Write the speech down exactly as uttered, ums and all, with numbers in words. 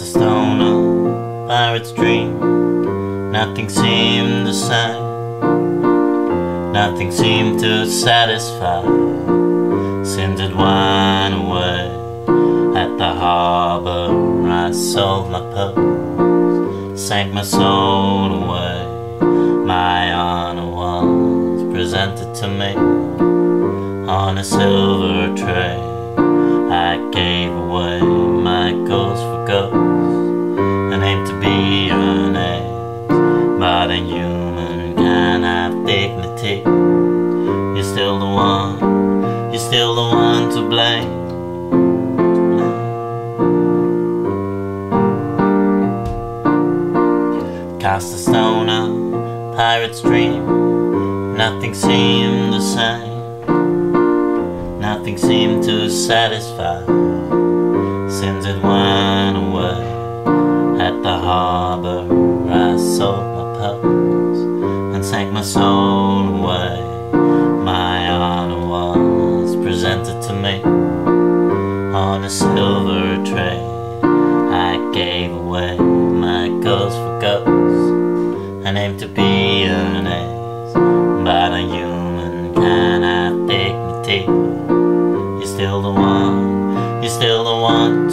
a stoner, pirate's dream. Nothing seemed the same. Nothing seemed to satisfy. Since it went away at the harbor, I sold my pearls, sank my soul away. My honor was presented to me on a silver tray. I gave away my ghost for ghosts, and aimed to be an ace. But a human can have dignity. You're still the one, you're still the one to blame. Cast a stone on pirate's dream. Nothing seemed the same. Nothing seemed to satisfy. Since it went away at the harbor, I sold my pearls and sank my soul away. My honor was presented to me on a silver tray. I gave away my ghost for ghosts and aimed to be an ace. But a human can have dignity. You're still the one, you're still the one